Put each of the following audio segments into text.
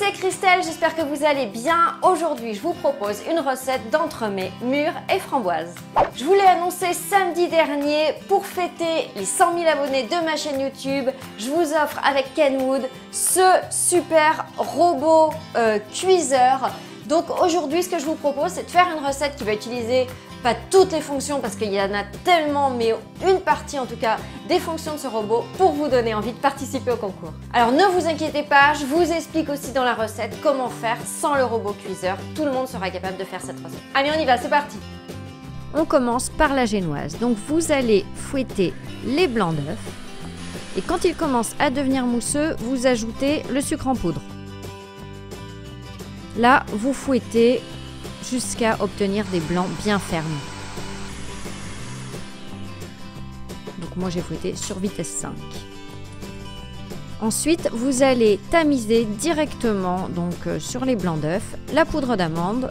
c'est Christelle, j'espère que vous allez bien. Aujourd'hui, je vous propose une recette d'entremets mûrs et framboises. Je vous l'ai annoncé samedi dernier, pour fêter les 100 000 abonnés de ma chaîne YouTube, je vous offre avec Kenwood ce super robot cuiseur. Donc aujourd'hui, ce que je vous propose, c'est de faire une recette qui va utiliser pas toutes les fonctions parce qu'il y en a tellement, mais une partie en tout cas des fonctions de ce robot pour vous donner envie de participer au concours. Alors ne vous inquiétez pas, je vous explique aussi dans la recette comment faire sans le robot cuiseur. Tout le monde sera capable de faire cette recette. Allez, on y va, c'est parti! On commence par la génoise. Donc vous allez fouetter les blancs d'œufs et quand ils commencent à devenir mousseux, vous ajoutez le sucre en poudre. Là, vous fouettez jusqu'à obtenir des blancs bien fermes. Donc moi j'ai fouetté sur vitesse 5. Ensuite, vous allez tamiser directement donc sur les blancs d'œufs la poudre d'amande,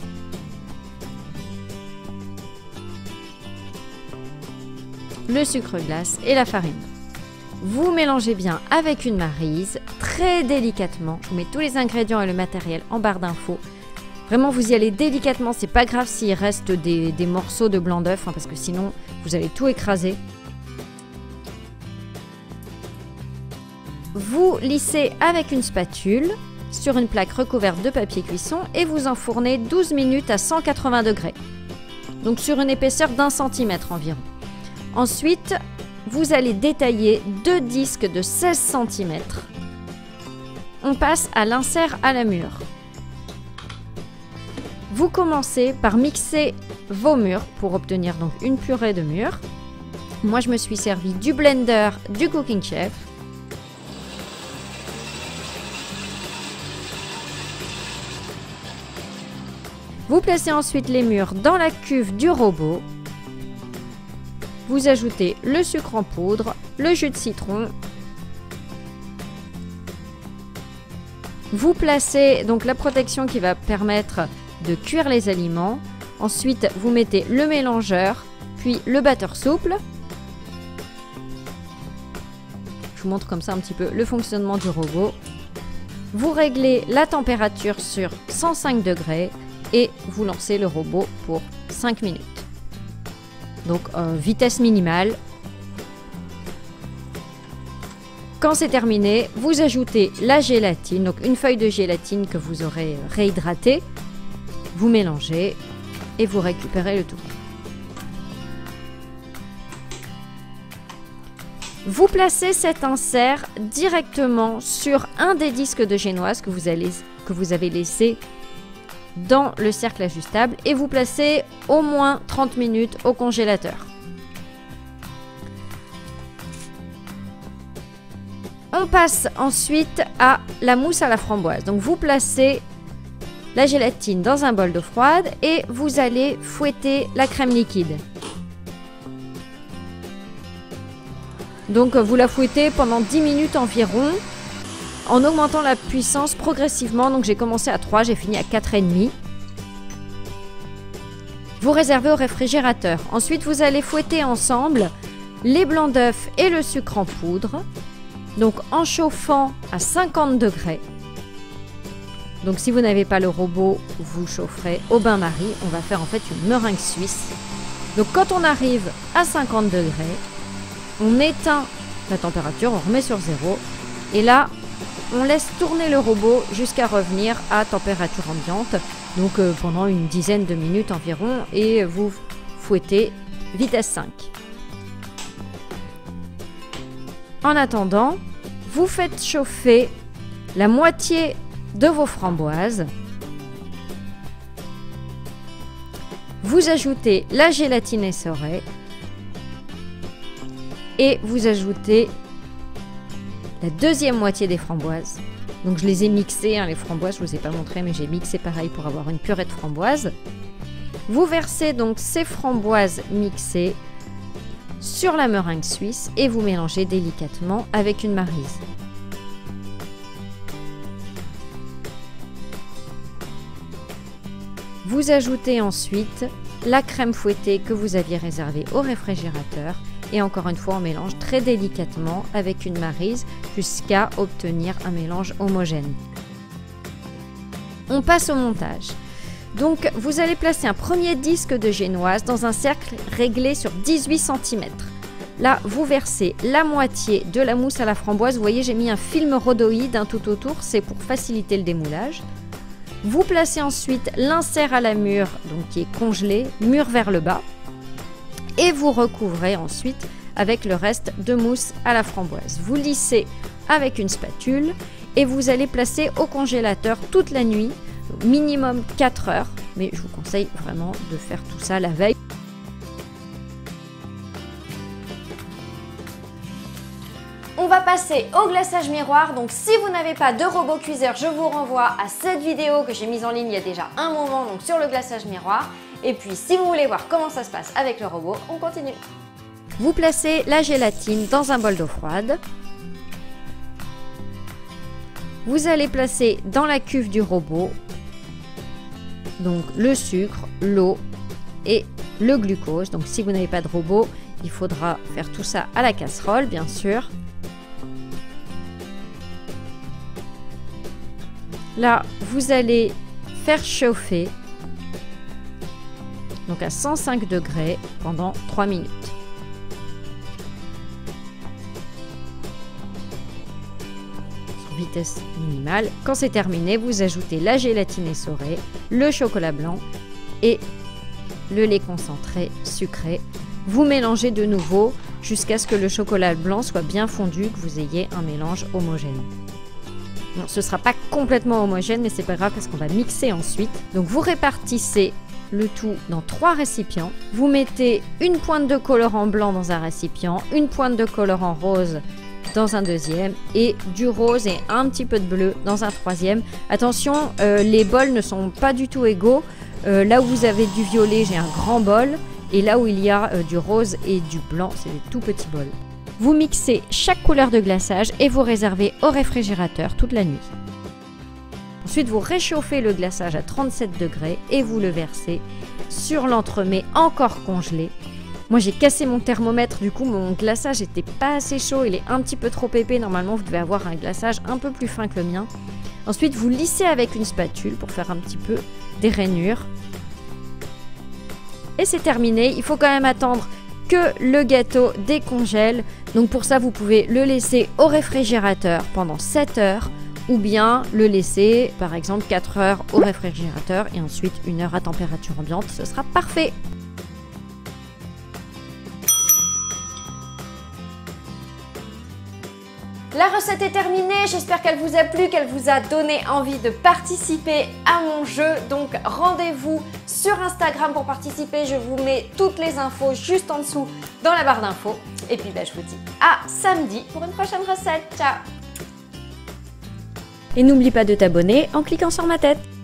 le sucre glace et la farine. Vous mélangez bien avec une maryse, très délicatement. Je vous mets tous les ingrédients et le matériel en barre d'infos. Vraiment, vous y allez délicatement, c'est pas grave s'il reste des morceaux de blanc d'œuf, hein, parce que sinon, vous allez tout écraser. Vous lissez avec une spatule sur une plaque recouverte de papier cuisson et vous enfournez 12 minutes à 180 degrés. Donc sur une épaisseur d'1 centimètre environ. Ensuite, vous allez détailler 2 disques de 16 cm. On passe à l'insert à la mûre. Vous commencez par mixer vos mûres pour obtenir donc une purée de mûres. Moi, je me suis servi du blender du Cooking Chef. Vous placez ensuite les mûres dans la cuve du robot. Vous ajoutez le sucre en poudre, le jus de citron. Vous placez donc la protection qui va permettre de cuire les aliments. Ensuite, vous mettez le mélangeur, puis le batteur souple. Je vous montre comme ça un petit peu le fonctionnement du robot. Vous réglez la température sur 105 degrés et vous lancez le robot pour 5 minutes. Donc vitesse minimale. Quand c'est terminé, vous ajoutez la gélatine, donc une feuille de gélatine que vous aurez réhydratée. Vous mélangez et vous récupérez le tout. Vous placez cet insert directement sur un des disques de génoise que vous avez laissé dans le cercle ajustable et vous placez au moins 30 minutes au congélateur. On passe ensuite à la mousse à la framboise. Donc vous placez la gélatine dans un bol d'eau froide et vous allez fouetter la crème liquide. Donc vous la fouettez pendant 10 minutes environ en augmentant la puissance progressivement. Donc j'ai commencé à 3, j'ai fini à 4,5. Vous réservez au réfrigérateur. Ensuite vous allez fouetter ensemble les blancs d'œufs et le sucre en poudre. Donc en chauffant à 50 degrés. Donc si vous n'avez pas le robot, vous chaufferez au bain-marie. On va faire en fait une meringue suisse. Donc quand on arrive à 50 degrés, on éteint la température, on remet sur 0. Et là, on laisse tourner le robot jusqu'à revenir à température ambiante. Donc pendant une dizaine de minutes environ. Et vous fouettez vitesse 5. En attendant, vous faites chauffer la moitié de vos framboises. Vous ajoutez la gélatine essorée et vous ajoutez la deuxième moitié des framboises. Donc je les ai mixées, hein, les framboises, je ne vous ai pas montré, mais j'ai mixé pareil pour avoir une purée de framboises. Vous versez donc ces framboises mixées sur la meringue suisse et vous mélangez délicatement avec une maryse. Vous ajoutez ensuite la crème fouettée que vous aviez réservée au réfrigérateur et encore une fois on mélange très délicatement avec une maryse jusqu'à obtenir un mélange homogène. On passe au montage. Donc vous allez placer un premier disque de génoise dans un cercle réglé sur 18 cm. Là, vous versez la moitié de la mousse à la framboise. Vous voyez, j'ai mis un film rhodoïde tout autour, c'est pour faciliter le démoulage. Vous placez ensuite l'insert à la mûre, donc qui est congelé, mûre vers le bas. Et vous recouvrez ensuite avec le reste de mousse à la framboise. Vous lissez avec une spatule et vous allez placer au congélateur toute la nuit, minimum 4 heures. Mais je vous conseille vraiment de faire tout ça la veille. On va passer au glaçage miroir. Donc si vous n'avez pas de robot cuiseur, je vous renvoie à cette vidéo que j'ai mise en ligne il y a déjà un moment, donc sur le glaçage miroir. Et puis si vous voulez voir comment ça se passe avec le robot, on continue. Vous placez la gélatine dans un bol d'eau froide. Vous allez placer dans la cuve du robot donc le sucre, l'eau et le glucose. Donc si vous n'avez pas de robot, il faudra faire tout ça à la casserole, bien sûr. Là, vous allez faire chauffer donc à 105 degrés pendant 3 minutes. Sur vitesse minimale. Quand c'est terminé, vous ajoutez la gélatine essorée, le chocolat blanc et le lait concentré sucré. Vous mélangez de nouveau jusqu'à ce que le chocolat blanc soit bien fondu, que vous ayez un mélange homogène. Bon, ce ne sera pas complètement homogène, mais c'est pas grave parce qu'on va mixer ensuite. Donc vous répartissez le tout dans 3 récipients. Vous mettez une pointe de colorant blanc dans un récipient, une pointe de colorant rose dans un deuxième et du rose et un petit peu de bleu dans un troisième. Attention, les bols ne sont pas du tout égaux. Là où vous avez du violet, j'ai un grand bol et là où il y a du rose et du blanc, c'est des tout petits bols. Vous mixez chaque couleur de glaçage et vous réservez au réfrigérateur toute la nuit. Ensuite, vous réchauffez le glaçage à 37 degrés et vous le versez sur l'entremets encore congelé. Moi, j'ai cassé mon thermomètre, du coup, mon glaçage n'était pas assez chaud, il est un petit peu trop épais. Normalement, vous devez avoir un glaçage un peu plus fin que le mien. Ensuite, vous lissez avec une spatule pour faire un petit peu des rainures. Et c'est terminé. Il faut quand même attendre que le gâteau décongèle. Donc pour ça, vous pouvez le laisser au réfrigérateur pendant 7 heures ou bien le laisser par exemple 4 heures au réfrigérateur et ensuite 1 heure à température ambiante. Ce sera parfait. La recette est terminée, j'espère qu'elle vous a plu, qu'elle vous a donné envie de participer à mon jeu. Donc rendez-vous sur Instagram pour participer, je vous mets toutes les infos juste en dessous dans la barre d'infos. Et puis je vous dis à samedi pour une prochaine recette. Ciao! Et n'oublie pas de t'abonner en cliquant sur ma tête.